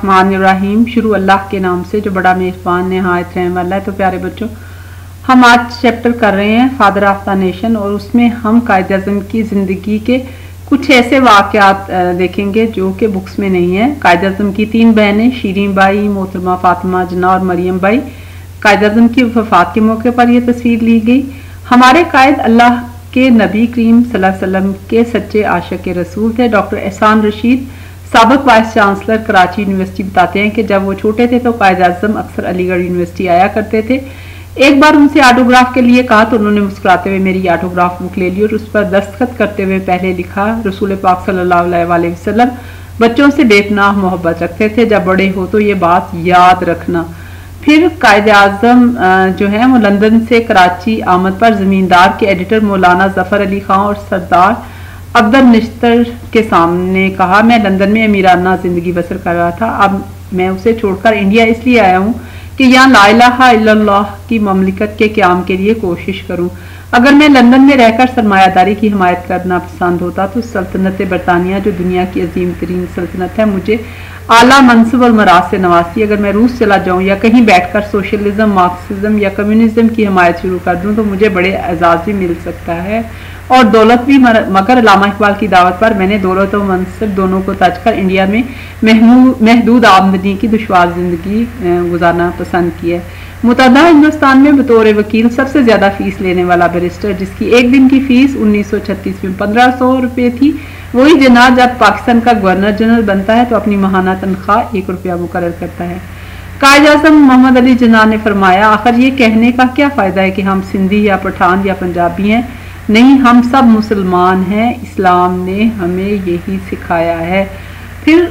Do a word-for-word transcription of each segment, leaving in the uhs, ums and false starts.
बिस्मिल्लाहिर्रहमानिर्रहीम। शुरू अल्लाह के नाम से जो बड़ा मेहरबान निहायत रहम वाला है। तो प्यारे बच्चों, हम आज चैप्टर कर रहे हैं फादर ऑफ द नेशन, और उसमें हम कायद आज़म की ज़िंदगी के कुछ ऐसे वाक़यात देखेंगे जो कि बुक्स में नहीं है। कायद आज़म की तीन बहनें शीरीन बाई, मोहतरमा फातिमा जना और मरियम बाई। कायद आज़म की वफ़ात के मौके पर यह तस्वीर ली गई। हमारे कायद अल्लाह के नबी करीम सल्लल्लाहु अलैहि वसल्लम के सच्चे आशिक रसूल थे। डॉक्टर एहसान रशीद, साबिक़ वाइस चांसलर कराची यूनिवर्सिटी, बताते हैं कि जब वो छोटे थे तो कायद आज़म अक्सर अलीगढ़ यूनिवर्सिटी आया करते थे। एक बार उनसे ऑटोग्राफ के लिए कहा तो उन्होंने मुस्कुराते हुए मेरी ऑटोग्राफ बुक ले ली और उस पर दस्तखत करते हुए पहले लिखा, रसूल पाक सल्लल्लाहु अलैहि वसल्लम बच्चों से बेपनाह मोहब्बत रखते थे, जब बड़े हो तो ये बात याद रखना। फिर कायद आज़म जो है वो लंदन से कराची आमद पर ज़मींदार के एडिटर मौलाना ज़फ़र अली खां और सरदार अब्दुल निश्तर के सामने कहा, मैं लंदन में अमीराना ज़िंदगी बसर कर रहा था, अब मैं उसे छोड़कर इंडिया इसलिए आया हूँ कि यहाँ ला इलाहा इल्लल्लाह की ममलिकत के क़याम के लिए कोशिश करूँ। अगर मैं लंदन में रहकर सरमायादारी की हिमायत करना पसंद होता तो सल्तनत बरतानिया जो दुनिया की अजीम तरीन सल्तनत है मुझे आला मनसब और मराज से नवाजती। अगर मैं रूस चला जाऊँ या कहीं बैठकर सोशलिज्म, मार्क्सिज्म या कम्युनिज्म की हिमायत शुरू कर दूँ तो मुझे बड़े एजाज़ भी मिल सकता है और दौलत भी, मगर अल्लामा इकबाल की दावत पर मैंने दौलत और मनसब दोनों को तज कर इंडिया में महदूद आमदनी की दुश्वार ज़िंदगी गुजारना पसंद किया है। मुतहदा हिंदुस्तान में बतौर वकील सबसे ज़्यादा फीस लेने वाला बैरिस्टर, जिसकी एक दिन की फीस उन्नीस सौ छत्तीस में पंद्रह सौ रुपये थी, वही जना जब पाकिस्तान का गवर्नर जनरल बनता है तो अपनी माहाना तनख्वाह एक रुपया मुकर्रर करता है। कायद आज़म मोहम्मद अली जना ने फरमाया, आखिर ये कहने का क्या फ़ायदा है कि हम सिंधी या पठान या पंजाबी हैं? नहीं, हम सब मुसलमान हैं, इस्लाम ने हमें यही सिखाया है। फिर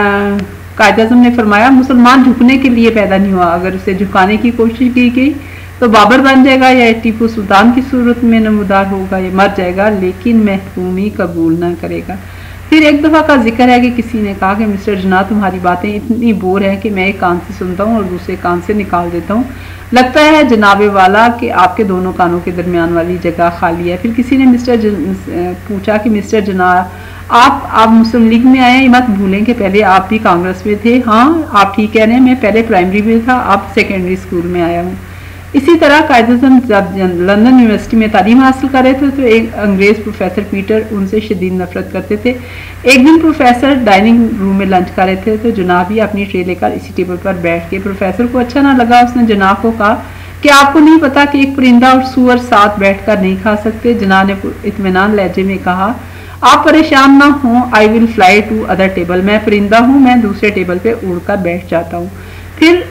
कायद आज़म ने फरमाया, मुसलमान झुकने के लिए पैदा नहीं हुआ, अगर उसे झुकाने की कोशिश की गई तो बाबर बन जाएगा या टीपू सुल्तान की सूरत में नमूदार होगा या मर जाएगा, लेकिन महकूमी कबूल ना करेगा। फिर एक दफ़ा का जिक्र है कि किसी ने कहा कि मिस्टर जना, तुम्हारी बातें इतनी बोर हैं कि मैं एक कान से सुनता हूँ और दूसरे कान से निकाल देता हूँ। लगता है जनाबे वाला कि आपके दोनों कानों के दरमियान वाली जगह खाली है। फिर किसी ने मिस्टर जन पूछा कि मिस्टर जना, आप आप मुस्लिम लीग में आए हैं, ये मत भूलें कि पहले आप भी कांग्रेस में थे। हाँ, आप ठीक कह रहे हैं, मैं पहले प्राइमरी में था, अब सेकेंडरी स्कूल में आया हूँ। इसी तरह कायद आज़म जब लंदन यूनिवर्सिटी में तालीम हासिल कर रहे थे तो एक अंग्रेज़ प्रोफेसर पीटर उनसे शदीद नफरत करते थे। एक दिन प्रोफेसर डाइनिंग रूम में लंच कर रहे थे तो जनाब भी अपनी ट्रे लेकर इसी टेबल पर बैठ के, प्रोफेसर को अच्छा ना लगा, उसने जनाब को कहा कि आपको नहीं पता कि एक परिंदा और सूअर साथ बैठकर नहीं खा सकते? जनाब ने इत्मीनान लहजे में कहा, आप परेशान ना हों, I will fly to other table, मैं परिंदा हूँ, मैं दूसरे टेबल पे उड़कर बैठ जाता हूँ। फिर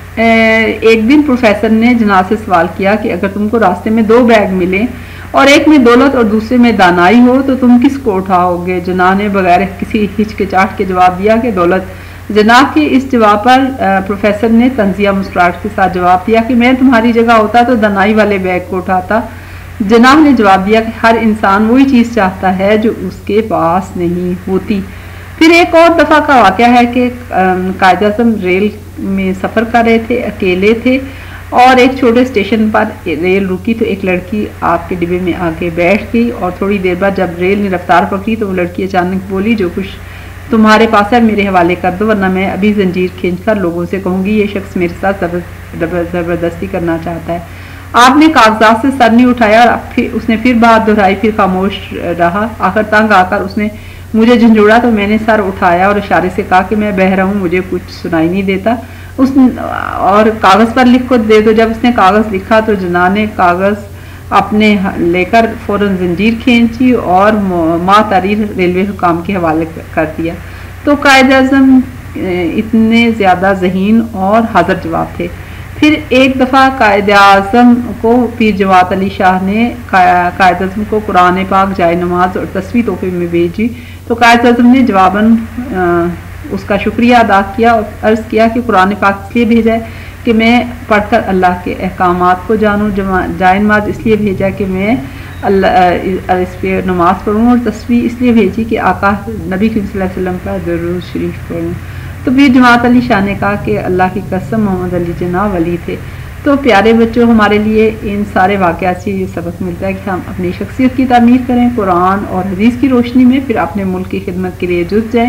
एक दिन प्रोफेसर ने जनाब से सवाल किया कि अगर तुमको रास्ते में दो बैग मिले और एक में दौलत और दूसरे में दानाई हो तो तुम किसको उठाओगे? जनाब ने बगैर किसी हिचकिचाहट के जवाब दिया कि दौलत। जनाब के इस जवाब पर प्रोफेसर ने तंजिया मुस्कुराहट के साथ जवाब दिया कि मैं तुम्हारी जगह होता तो दानाई वाले बैग को उठाता। जनाब ने जवाब दिया कि हर इंसान वही चीज़ चाहता है जो उसके पास नहीं होती। फिर एक और दफ़ा का वाक़या है कि कायद आज़म रेल में सफ़र कर रहे थे, अकेले थे और एक छोटे स्टेशन पर रेल रुकी तो एक लड़की आपके डिब्बे में आके बैठ गई और थोड़ी देर बाद जब रेल ने रफ्तार पकड़ी तो वो लड़की अचानक बोली, जो कुछ तुम्हारे पास है मेरे हवाले कर दो, वरना मैं अभी जंजीर खींचकर लोगों से कहूँगी ये शख्स मेरे साथ ज़बरदस्ती करना चाहता है। आपने कागजात से सर नहीं उठाया और फिर उसने फिर बात दोहराई, फिर खामोश रहा। आखिर तंग आकर उसने मुझे झंझोड़ा तो मैंने सर उठाया और इशारे से कहा कि मैं बह रहा हूँ, मुझे कुछ सुनाई नहीं देता, उस और कागज़ पर लिख को दे दो। जब उसने कागज़ लिखा तो जना ने कागज़ अपने लेकर फ़ौरन जंजीर खींची और माँ तारीर रेलवे हुकाम के हवाले कर दिया। तो कायद आज़म इतने ज़्यादा ज़हीन और हाज़िर जवाब थे। फिर एक दफ़ा कायद आज़म को पीर जवात अली शाह ने कायद आज़म को कुरान पाक, जाए नमाज और तस्वीर तोहफे में भेजी तो कायद आज़म ने जवाबन उसका शुक्रिया अदा किया और अर्ज़ किया कि कुरान पाक इसलिए भेजा है कि मैं पढ़कर अल्लाह के अहकामात को जानूँ, जाए नमाज इसलिए भेजा कि मैं अल्लाह इस पर नमाज पढ़ूँ और तस्वीर इसलिए भेजी कि आका नबी सल्लल्लाहु अलैहि वसल्लम का दरूद शरीफ पढ़ूँ। तो फिर जमात अली शाह ने कहा कि अल्लाह की कसम मोहम्मद अली जना वली थे। तो प्यारे बच्चों, हमारे लिए इन सारे वाक़यात से ये सबक मिलता है कि हम अपनी शख्सियत की तामीर करें कुरान और हदीस की रोशनी में, फिर अपने मुल्क की खिदमत के लिए जुट जाएँ।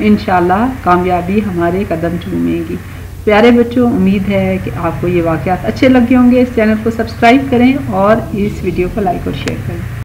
इंशाल्लाह कामयाबी हमारे कदम चूमेगी। प्यारे बच्चों, उम्मीद है कि आपको ये वाक़यात अच्छे लगे होंगे। इस चैनल को सब्सक्राइब करें और इस वीडियो को लाइक और शेयर करें।